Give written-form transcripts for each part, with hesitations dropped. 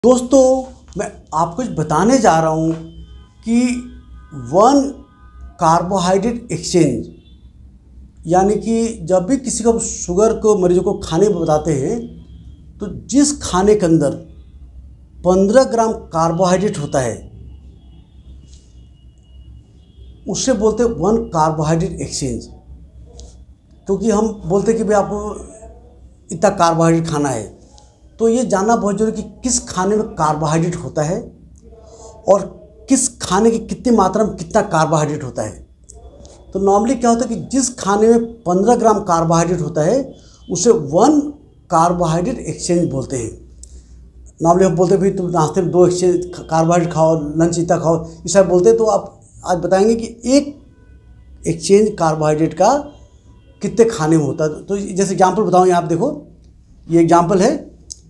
दोस्तों, मैं आपको कुछ बताने जा रहा हूँ कि वन कार्बोहाइड्रेट एक्सचेंज, यानी कि जब भी किसी को शुगर को मरीजों को खाने बताते हैं तो जिस खाने के अंदर 15 ग्राम कार्बोहाइड्रेट होता है उससे बोलते हैं वन कार्बोहाइड्रेट एक्सचेंज। क्योंकि हम बोलते हैं कि भाई आपको इतना कार्बोहाइड्रेट खाना है, तो ये जानना बहुत जरूरी कि किस खाने में कार्बोहाइड्रेट होता है और किस खाने की कितनी मात्रा में कितना कार्बोहाइड्रेट होता है। तो नॉर्मली क्या होता है कि जिस खाने में 15 ग्राम कार्बोहाइड्रेट होता है उसे वन कार्बोहाइड्रेट एक्सचेंज बोलते हैं। नॉर्मली हम बोलते हैं भाई तुम नाश्ते में 2 एक्सचेंज कार्बोहाइड्रेट खाओ, लंच इतना खाओ, इस सब बोलते हैं। तो आप आज बताएंगे कि एक एक्सचेंज कार्बोहाइड्रेट का कितने खाने में होता है। तो जैसे एग्जाम्पल बताऊँ, यहाँ आप देखो, ये एग्जाम्पल है।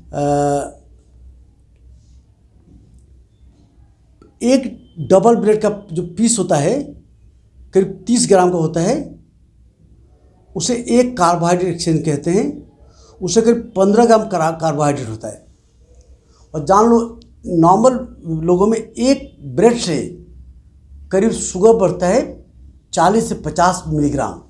एक डबल ब्रेड का जो पीस होता है करीब 30 ग्राम का होता है, उसे एक कार्बोहाइड्रेट एक्सचेंज कहते हैं। उसे करीब 15 ग्राम कार्बोहाइड्रेट होता है। और जान लो, नॉर्मल लोगों में एक ब्रेड से करीब शुगर बढ़ता है 40 से 50 मिलीग्राम।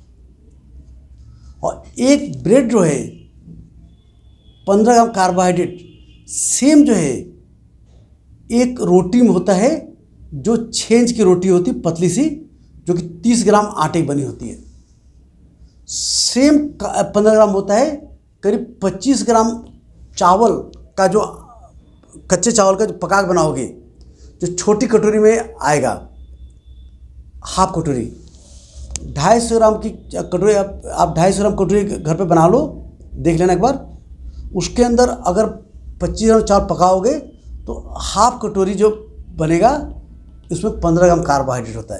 और एक ब्रेड जो है 15 ग्राम कार्बोहाइड्रेट सेम जो है एक रोटी में होता है, जो छेंज की रोटी होती है पतली सी, जो कि 30 ग्राम आटे की बनी होती है। सेम 15 ग्राम होता है करीब 25 ग्राम चावल का, जो कच्चे चावल का जो पका के बनाओगे, जो छोटी कटोरी में आएगा, हाफ कटोरी, 250 ग्राम की कटोरी। आप 250 ग्राम कटोरी घर पे बना लो, देख लेना एक बार। उसके अंदर अगर 25 ग्राम चावल पकाओगे तो हाफ कटोरी जो बनेगा इसमें 15 ग्राम कार्बोहाइड्रेट होता है।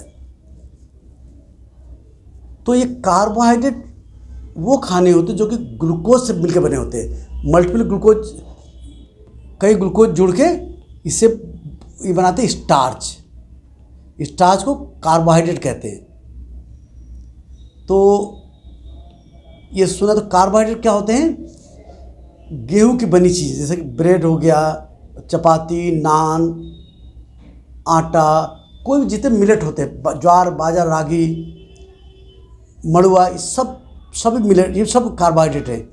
तो ये कार्बोहाइड्रेट वो खाने होते हैं जो कि ग्लूकोज से मिलकर बने होते हैं। मल्टीपल ग्लूकोज, कई ग्लूकोज जुड़ के इससे ये बनाते हैं स्टार्च। स्टार्च को कार्बोहाइड्रेट कहते हैं। तो ये सुना, तो कार्बोहाइड्रेट क्या होते हैं? गेहूं की बनी चीज़, जैसे कि ब्रेड हो गया, चपाती, नान, आटा, कोई भी जितने मिलेट होते हैं, ज्वार, बाजरा, रागी, मड़ुआ, सब मिलेट, ये सब कार्बोहाइड्रेट है।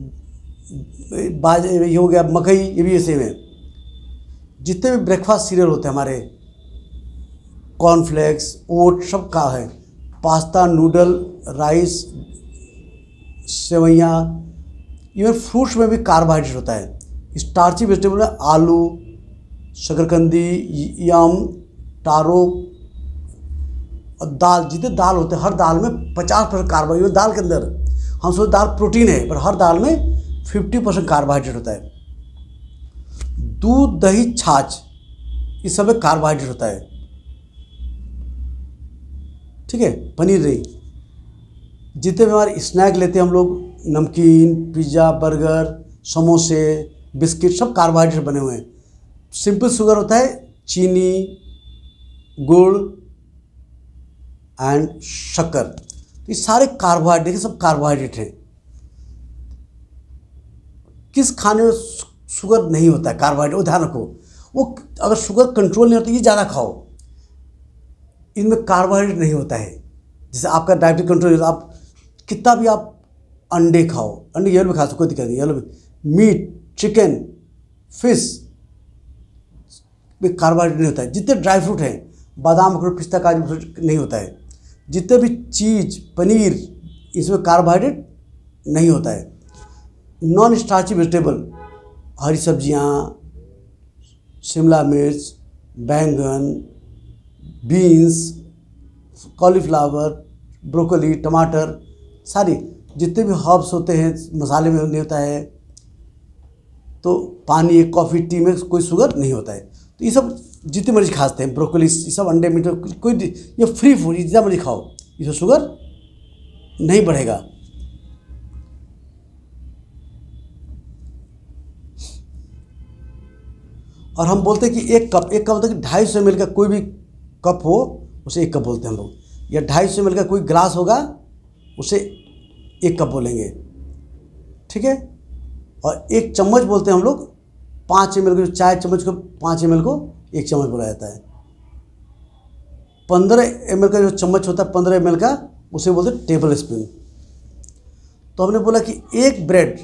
ये हो गया मकई, ये भी ऐसे में। जितने भी ब्रेकफास्ट सीरियल होते हैं हमारे, कॉर्नफ्लेक्स, ओट, सब का है। पास्ता, नूडल, राइस, सेवइयाँ, इवन फ्रूट्स में भी कार्बोहाइड्रेट होता है। स्टार्ची वेजिटेबल में आलू, शकरकंदी, यम, टारो और दाल, जितने दाल होते हैं, हर दाल में 50% कार्बोहाइड्रेट। दाल के अंदर हम सोचते दाल प्रोटीन है, पर हर दाल में 50% कार्बोहाइड्रेट होता है। दूध, दही, छाछ, इस सब में कार्बोहाइड्रेट होता है। ठीक है, पनीर नहीं। जितने भी हमारे स्नैक लेते हैं हम लोग, नमकीन, पिज़्ज़ा, बर्गर, समोसे, बिस्किट, सब कार्बोहाइड्रेट बने हुए हैं। सिंपल शुगर होता है चीनी, गुड़ एंड शक्कर। तो ये सारे कार्बोहाइड्रेट, सब कार्बोहाइड्रेट हैं। किस खाने में शुगर नहीं होता है, कार्बोहाइड्रेट, वो ध्यान रखो। वो अगर शुगर कंट्रोल नहीं होता, ये ज़्यादा खाओ, इनमें कार्बोहाइड्रेट नहीं होता है। जैसे आपका डायबिटीज कंट्रोल, आप कितना भी आप अंडे खाओ, अंडे येलो भी खा सकते, कोई दिक्कत नहीं, येलो भी, मीट, चिकन, फिश में कार्बोहाइड्रेट नहीं होता है। जितने ड्राई फ्रूट हैं, बादाम, अखरोट, पिस्ता, काजू, नहीं होता है। जितने भी चीज़, पनीर, इसमें कार्बोहाइड्रेट नहीं होता है। नॉन स्टार्ची वेजिटेबल, हरी सब्जियाँ, शिमला मिर्च, बैंगन, बीन्स, कॉलीफ्लावर, ब्रोकली, टमाटर, सारी जितने भी हर्ब्स होते हैं, मसाले में नहीं होता है। तो पानी, कॉफ़ी, टी में कोई शुगर नहीं होता है। तो ये सब जितने मर्जी खाते हैं, ब्रोकली, ये सब, अंडे, मीट, कोई, ये फ्री फूड, जितना मर्जी खाओ, इसमें शुगर नहीं बढ़ेगा। और हम बोलते हैं कि एक कप होता है कि 250 ml का कोई भी कप हो उसे एक कप बोलते हैं हम लोग, या 250 ml का कोई ग्लास होगा उसे एक कप बोलेंगे। ठीक है। और एक चम्मच बोलते हैं हम लोग 5 ml को, चाय चम्मच को 5 ml को 1 चम्मच बोला जाता है। 15 ml का जो चम्मच होता है, 15 ml का, उसे बोलते हैं टेबल स्पून। तो हमने बोला कि एक ब्रेड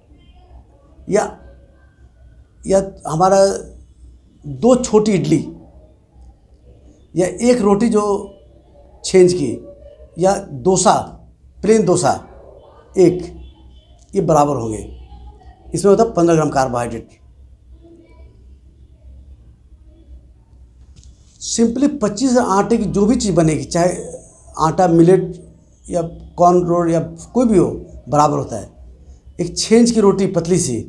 या हमारा 2 छोटी इडली या एक रोटी जो छेंज की, या डोसा, प्लेन डोसा एक, ये बराबर होंगे। इसमें होता है 15 ग्राम कार्बोहाइड्रेट। सिंपली 25 आटे की जो भी चीज़ बनेगी, चाहे आटा मिलेट या कॉर्न रोल या कोई भी हो, बराबर होता है। एक छेंज की रोटी पतली सी,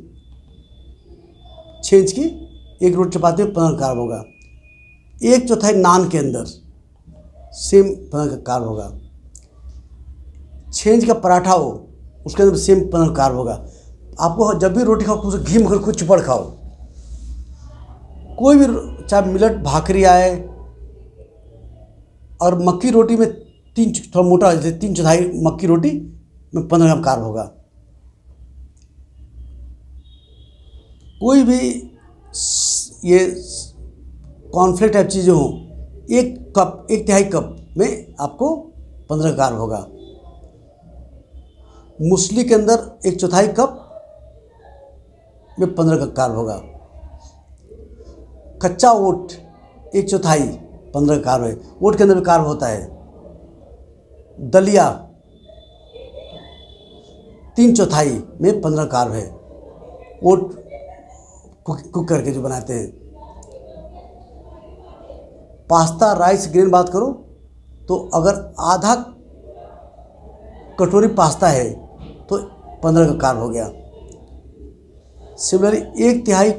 छेंज की एक रोटी चपाती में 15 कार्ब होगा। 1/4 नान के अंदर सेम 15 कार्ब होगा। छेंज का पराठा हो, उसके अंदर सेम 15 कार्ब होगा। आपको जब भी रोटी खाओ, कुछ घी मगर कुछ चुपड़ खाओ। कोई भी, चाहे मिलट भाकरी आए, और मक्की रोटी में थोड़ा मोटा, जैसे 3/4 मक्की रोटी में 15 ग्राम कार्ब होगा। कोई भी ये कॉर्नफ्लेक्स टाइप चीज़ें हों, 1/3 कप में आपको 15 कार्ब होगा। मूसली के अंदर 1/4 कप में 15 कार्ब होगा। कच्चा ओट 1/4 15 कार्ब है। ओट के अंदर भी कार्ब होता है। दलिया 3/4 में 15 कार्ब है। ओट कुक करके जो बनाते हैं। पास्ता, राइस, ग्रेन बात करो तो अगर आधा कटोरी पास्ता है तो 15 का कार्ब हो गया। सिमिलरली 1/3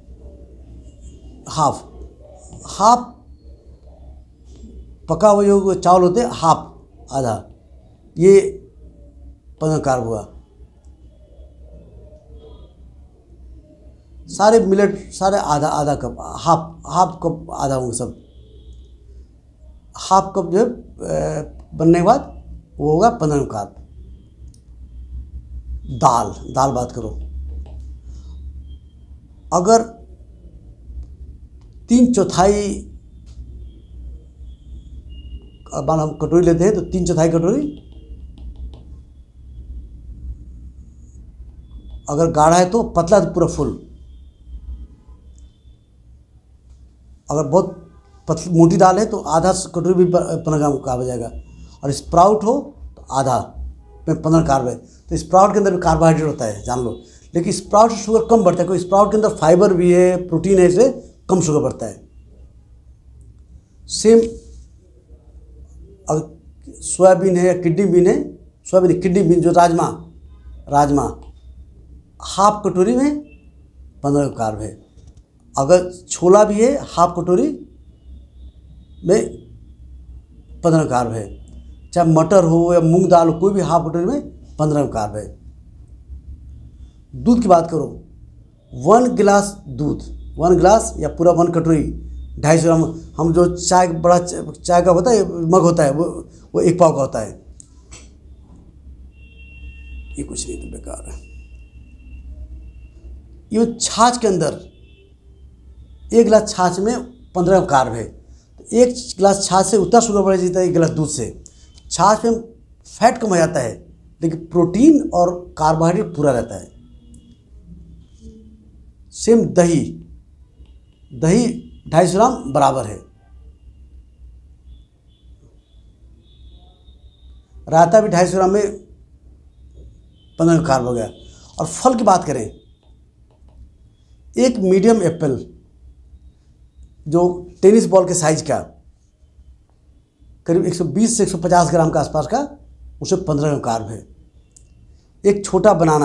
हाफ पका हुआ जो चावल होते हैं, हाफ आधा, ये 15 कार्ब हुआ। सारे मिलेट सारे आधा कप, हाफ कप आधा होंगे सब। हाफ कप जो है बनने के बाद वो होगा 15 कार्ब। दाल बात करो, अगर 3/4 मान हम कटोरी लेते हैं तो 3/4 कटोरी, अगर गाढ़ा है तो पतला तो पूरा फुल, अगर बहुत मोटी दाल है तो आधा कटोरी भी 15 ग्राम कार्ब हो जाएगा। और स्प्राउट हो तो आधा में 15 कार्ब है। तो स्प्राउट के अंदर भी कार्बोहाइड्रेट होता है, जान लो। लेकिन स्प्राउट से शुगर कम बढ़ता है, क्योंकि स्प्राउट के अंदर फाइबर भी है, प्रोटीन है, इसलिए कम शुगर बढ़ता है। सेम अगर सोयाबीन है या किडनी बीन है, किडनी बीन जो राजमा हाफ कटोरी में 15 कार्ब है। अगर छोला भी है, हाफ कटोरी में 15 कार्ब है। चाहे मटर हो या मूंग दाल हो, कोई भी हाफ कटोरी में 15 कार्ब है। दूध की बात करो, 1 गिलास दूध, 1 गिलास या पूरा 1 कटोरी 250 ग्राम। हम जो बड़ा चाय का होता है मग होता है, वो 1 पाव का होता है। ये कुछ नहीं तो बेकार है। ये छाछ के अंदर 1 गिलास छाछ में 15 कार्ब है। तो 1 गिलास छाछ से उतना शुगर बढ़ जाता है 1 गिलास दूध से। छाछ में फैट कम हो जाता है, लेकिन प्रोटीन और कार्बोहाइड्रेट पूरा रहता है। सेम दही 250 ग्राम बराबर है। रायता भी 250 ग्राम में 15 कार्ब हो गया। और फल की बात करें, एक मीडियम एप्पल जो टेनिस बॉल के साइज का, करीब 120 से 150 ग्राम के आसपास का, उसमें 15 ग्राम कार्ब है। एक छोटा बनाना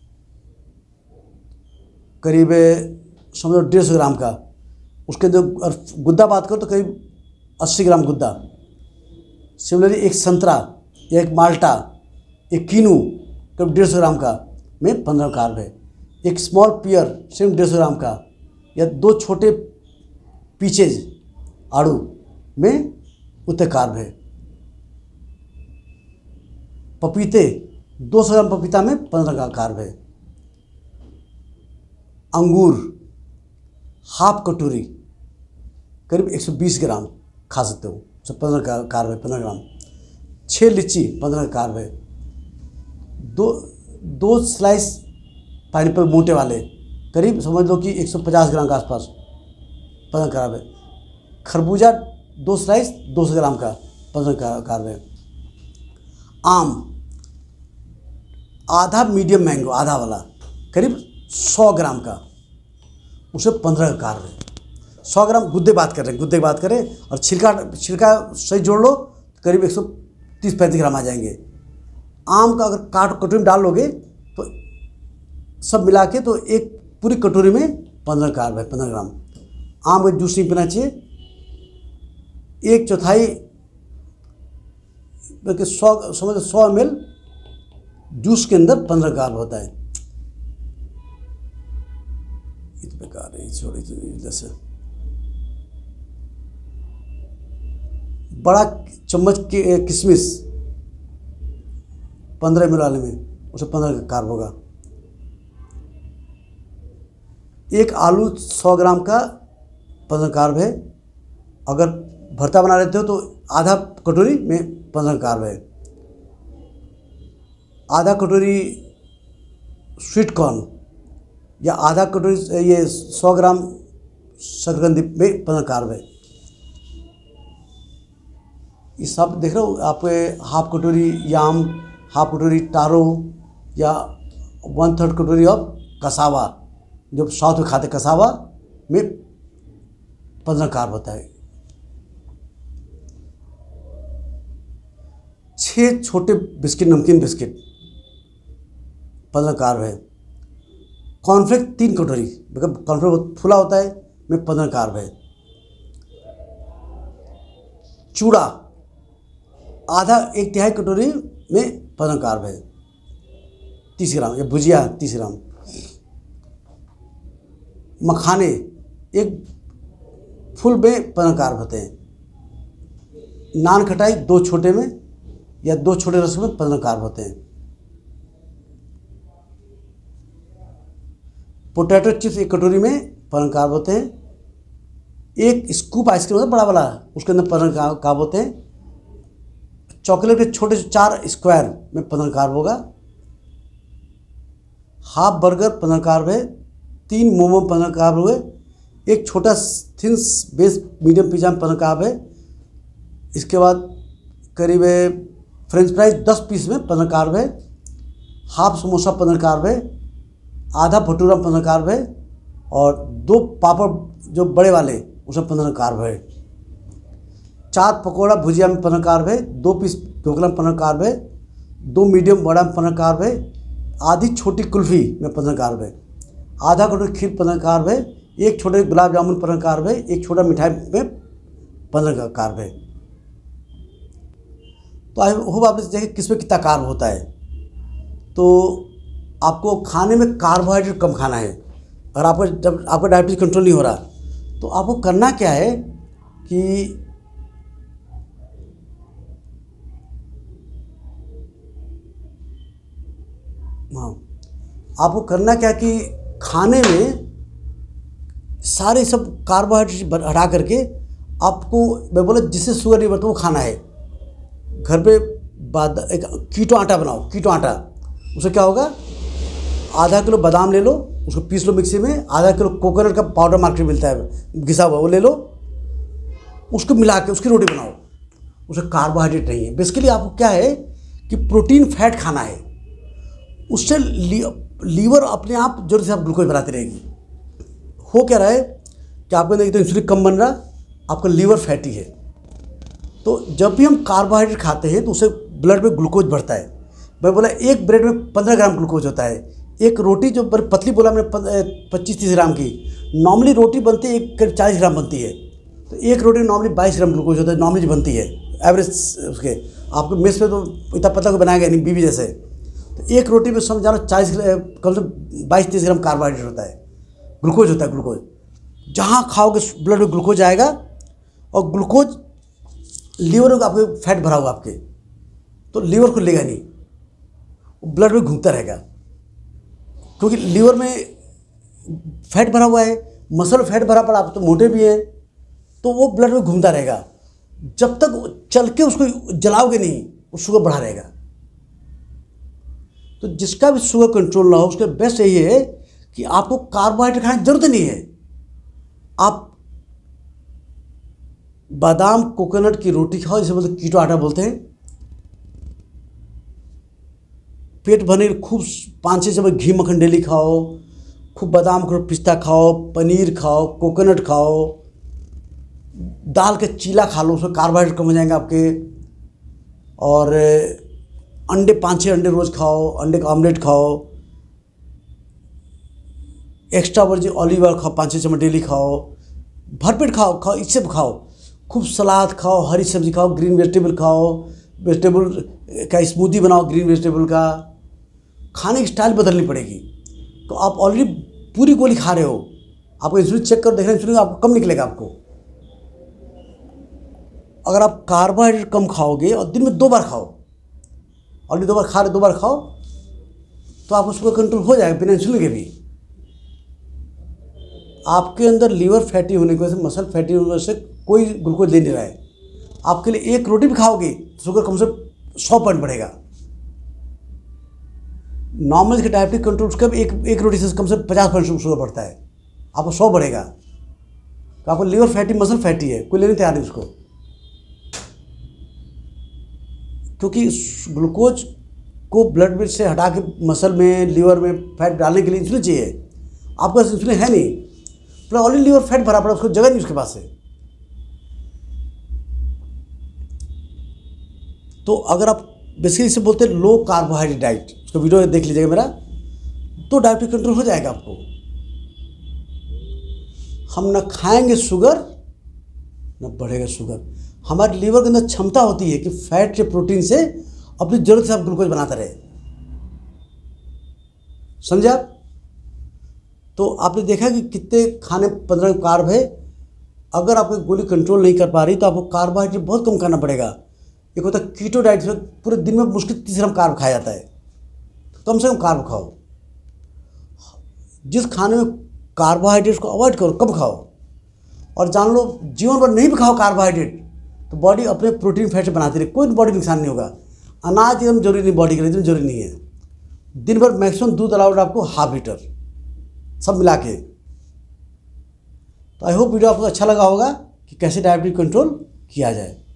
करीब समझो 150 ग्राम का, उसके अंदर गुद्दा बात करो तो करीब 80 ग्राम गुद्दा। सिमिलरली एक संतरा या एक माल्टा, एक कीनू करीब 150 ग्राम का में 15 कार्ब है। एक स्मॉल पियर सेम 150 ग्राम का, या 2 छोटे पीचेज आड़ू में उतने कार्ब है। पपीते 200 ग्राम पपीता में 15 का कार्ब है। अंगूर हाफ कटोरी करीब 120 ग्राम खा सकते हो, उससे 15 कार्ब है, 15 ग्राम। 6 लीची 15 कार्ब है। दो स्लाइस पाइनएप्पल मोटे वाले करीब समझ लो कि 150 ग्राम के आसपास 15 कार्ब है। खरबूजा 2 स्लाइस 200 ग्राम का 15 कार्ब है। आम आधा मीडियम मैंगो, आधा वाला करीब 100 ग्राम का, उसे 15 कार्ब है। 100 ग्राम गुद्दे बात कर रहे हैं, गुद्दे बात करें, और छिलका सही जोड़ लो तो करीब 130-35 ग्राम आ जाएंगे। आम का अगर कटोरी में डाल लोगे तो सब मिला के तो एक पूरी कटोरी में 15 कार्ब है, 15 ग्राम। आम का जूस नहीं पीना चाहिए। 1/4 बल्कि 100 ml जूस के अंदर 15 कार्ब होता है। इस प्रकार है, छोड़ी जैसे बड़ा चम्मच के किशमिश 15 ml वाले में, उसे 15 कार्ब होगा। एक आलू 100 ग्राम का 15 कार्ब है। अगर भरता बना लेते हो तो आधा कटोरी में 15 कार्ब है। आधा कटोरी स्वीट कॉर्न या आधा कटोरी ये 100 ग्राम शकरकंदी में 15 कार्ब है। ये सब देख रहे हो आप, हाफ कटोरी याम, हाफ कटोरी टारो या 1/3 कटोरी ऑफ कसावा, जो साउथ में खाते कसावा में 15 कार्ब होता है। 6 छोटे बिस्किट, नमकीन बिस्किट 15 कार्ब है। कॉर्नफ्लेक्स 3 कटोरी, मतलब कॉर्नफ्लेक्स बहुत फूला होता है, में 15 कार्ब है। चूड़ा आधा 1/3 कटोरी में 15 कार्ब है, 30 ग्राम। या भुजिया 30 ग्राम। मखाने एक फुल में 15 कार्ब होते हैं। नान खटाई 2 छोटे में या 2 छोटे रस में 15 कार्ब होते हैं। पोटैटो चिप्स 1 कटोरी में 15 कार्ब होते हैं। एक स्कूप आइसक्रीम होता है बड़ा वाला, उसके अंदर 15 कार्ब होते हैं। चॉकलेट के छोटे 4 स्क्वायर में 15 कार्ब होगा। हाफ बर्गर 15 कार्ब है। 3 मोमो 15 कार्ब हुए। एक छोटा थिन बेस मीडियम पिज़्ज़ा में 15 कार्ब है। इसके बाद करीब फ्रेंच फ्राइज 10 पीस में 15 कार्ब है। हाफ समोसा 15 कार्ब है। आधा भटूरा 15 कार्ब है। और 2 पापड़ जो बड़े वाले उसमें 15 कार्ब है। 4 पकौड़ा भुजिया में 15 कार्ब है। 2 पीस ढोकला में 15 कार्ब है। 2 मीडियम बड़ा में 15 कार्ब है। आधी छोटी कुल्फ़ी में 15 कार्ब है। आधा कटोरी खीर 15 कार्ब है। एक छोटे गुलाब जामुन 15 कार्ब है। एक छोटा मिठाई में 15 कार्ब है। तो आई होप आपने देखे किस में कितना कार्ब होता है। तो आपको खाने में कार्बोहाइड्रेट कम खाना है। और आपको जब आपका डायबिटीज कंट्रोल नहीं हो रहा तो आपको करना क्या है कि हाँ, आपको करना क्या कि खाने में सारे सब कार्बोहाइड्रेट हटा करके आपको, मैं बोला जिससे शुगर नहीं बढ़ता वो खाना है। घर पे एक कीटो आटा बनाओ, कीटो आटा। उससे क्या होगा, आधा किलो बादाम ले लो, उसको पीस लो मिक्सी में। आधा किलो कोकोनट का पाउडर मार्केट में मिलता है घिसा हुआ, वो ले लो, उसको मिला के उसकी रोटी बनाओ। उससे कार्बोहाइड्रेट नहीं है। बेसिकली आपको क्या है कि प्रोटीन फैट खाना है। उससे लीवर अपने आप जरूर से आप ग्लूकोज बनाती रहेगी। हो क्या रहा है कि आपके अंदर तो इंसुलिन कम बन रहा, आपका लीवर फैटी है। तो जब भी हम कार्बोहाइड्रेट खाते हैं तो उससे ब्लड में ग्लूकोज बढ़ता है। मैं बोला एक ब्रेड में 15 ग्राम ग्लूकोज होता है। एक रोटी जो पतली बोला मैंने 25-30 ग्राम की, नॉर्मली रोटी बनती है एक करीब 40 ग्राम बनती है। तो एक रोटी नॉर्मली 22 ग्राम ग्लूकोज होता है, नॉर्मली बनती है एवरेज उसके। आपको मेस में तो इतना पतला को बनाएगा नहीं बीबी जैसे। तो एक रोटी में समझ जानो 40 कम से 22-30 ग्राम कार्बोहाइड्रेट होता है, ग्लूकोज होता है। ग्लूकोज जहाँ खाओगे ब्लड में ग्लूकोज आएगा, और ग्लूकोज लीवर में आपके फैट भरा होगा आपके, तो लीवर को लेगा नहीं, वो ब्लड में घूमता रहेगा। क्योंकि लीवर में फैट भरा हुआ है, मसल फैट भरा पड़ा, आप तो मोटे भी हैं, तो वो ब्लड में घूमता रहेगा। जब तक चल के उसको जलाओगे नहीं, वो शुगर बढ़ा रहेगा। तो जिसका भी शुगर कंट्रोल ना हो, उसके बेस्ट यही है कि आपको कार्बोहाइड्रेट खाने की जरूरत नहीं है। आप बादाम कोकोनट की रोटी खाओ, जिसे बोलते कीटो आटा बोलते हैं। पेट भरने के लिए खूब 5-6 चम्मच घी मक्खन डेली खाओ, खूब बादाम खाओ, पिस्ता खाओ, पनीर खाओ, कोकोनट खाओ, दाल के चीला खा लो, उसमें कार्बोहाइड्रेट कम हो जाएंगे आपके। और अंडे 5-6 अंडे रोज़ खाओ, अंडे का ऑमलेट खाओ, एक्स्ट्रा वर्जिन ऑलिव ऑयल खाओ, 5-6 चम्मच डेली खाओ, भरपेट खाओ, इससे खाओ, खूब सलाद खाओ, हरी सब्जी खाओ, ग्रीन वेजिटेबल खाओ, वेजिटेबल का स्मूदी बनाओ ग्रीन वेजिटेबल का। खाने की स्टाइल बदलनी पड़ेगी। तो आप ऑलरेडी पूरी गोली खा रहे हो, आपको इंसुलिन चेक कर देखना, इंसुलिन आपको कम निकलेगा। आपको अगर आप कार्बोहाइड्रेट कम खाओगे और दिन में 2 बार खाओ, ऑलरेडी 2 बार खा रहे, 2 बार खाओ, तो आपको शुगर कंट्रोल हो जाएगा बिना इंसुलिन के भी। आपके अंदर लीवर फैटी होने की वजह से, मसल फैटी होने की वजह से कोई ग्लूकोज ले नहीं रहा है। आपके लिए एक रोटी भी खाओगे तो शुगर कम से 100 पॉइंट बढ़ेगा। नॉर्मल के डायबिटिक कंट्रोल का एक रोटी से कम से 50% शुगर बढ़ता है, आपको 100 बढ़ेगा। तो आपको लीवर फैटी, मसल फैटी है, कोई लेने तैयार नहीं उसको, क्योंकि ग्लूकोज को ब्लड में से हटा के मसल में, लीवर में फैट डालने के लिए इंसुलिन चाहिए। आपके पास इंसुलिन है नहीं, प्लस ऑलरेडी लीवर फैट भरा पड़ा, उसको जगह नहीं उसके पास है। तो अगर आप बेसिकली इसे बोलते हैं लो कार्बोहाइड्रेट डाइट, उसका वीडियो देख लीजिएगा मेरा, तो डायबिटीज कंट्रोल हो जाएगा आपको। हम ना खाएंगे शुगर, ना बढ़ेगा शुगर। हमारे लीवर के अंदर क्षमता होती है कि फैट से, प्रोटीन से अपनी जरूरत से आप ग्लूकोज बनाता रहे। समझे आप? तो आपने देखा कि कितने खाने 15 कार्ब है। अगर आपको गोली कंट्रोल नहीं कर पा रही तो आपको कार्बोहाइड्रेट बहुत कम करना पड़ेगा। एक होता है कीटो डाइट, पूरे दिन में मुश्किल 30 ग्राम कार्ब खाया जाता है। कम से कम कार्ब खाओ। जिस खाने में कार्बोहाइड्रेट को अवॉइड करो, कम खाओ। और जान लो, जीवन भर नहीं भी खाओ कार्बोहाइड्रेट तो बॉडी अपने प्रोटीन फैट से बनाती रहे, कोई बॉडी नुकसान नहीं होगा। अनाज एकदम जरूरी नहीं, बॉडी के लिए जरूरी नहीं है। दिन भर मैक्सिमम दूध अलाउड आपको 1/2 लीटर, सब मिला के। तो आई होप वीडियो आपको अच्छा लगा होगा कि कैसे डायबिटीज कंट्रोल किया जाए।